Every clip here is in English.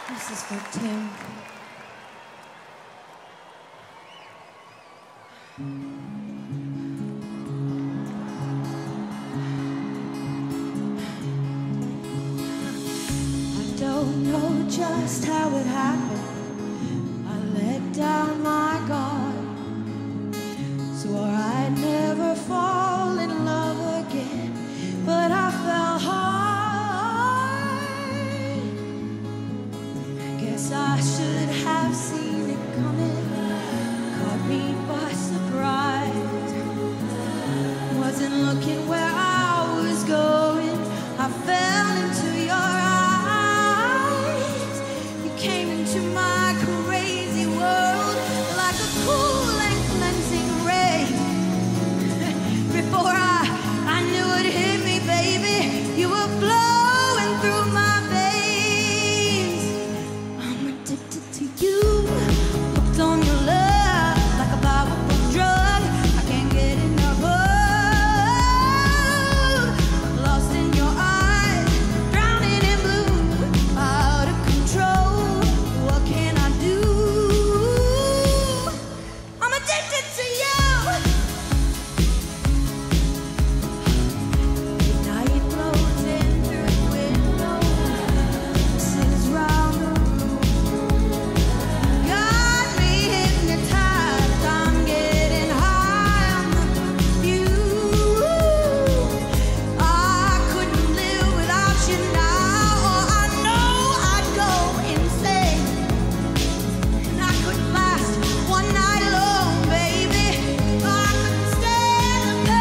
This is for Tim. I don't know just how it happened. I let down my guard, swore I'd never fall in love again, but I fell hard. Guess I should have seen it coming, caught me by surprise. Wasn't looking where I was going, I fell into your eyes. You came into my crazy world like a cool and cleansing ray. Before I knew it hit me, baby, you were flowing through my veins. I'm addicted to you, hooked on your love like a powerful drug. I can't get enough of. Lost in your eyes, drowning in blue, out of control. What can I do? I'm addicted to you. Night blows in through the window, kisses round the room. Got me hypnotized, I'm getting high on the perfume. I couldn't live without you now, or I know I'd go insane. And I couldn't last one night alone, baby. I couldn't stand the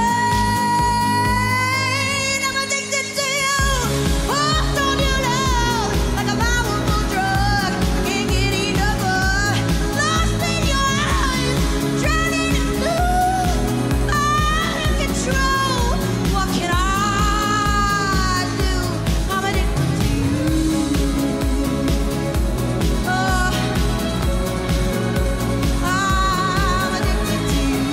pain. I'm addicted to you, hooked on your love like a powerful drug. Can't get enough of. Lost in your eyes, drowning in blue, out of control. What can I do? I'm addicted to you. Oh, I'm addicted to you.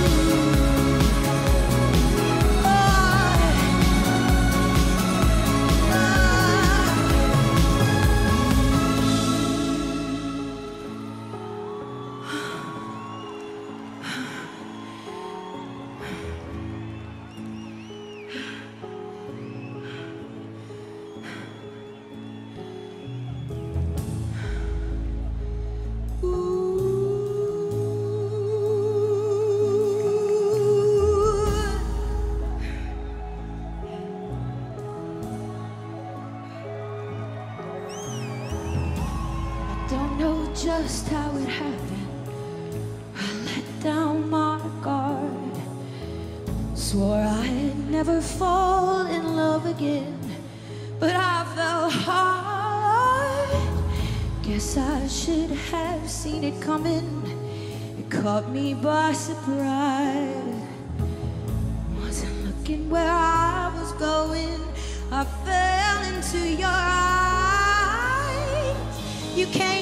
I don't know just how it happened. I let down my guard, swore I'd never fall in love again, but I fell hard. Guess I should have seen it coming. It caught me by surprise. Wasn't looking where I was going, I fell into your eyes. You came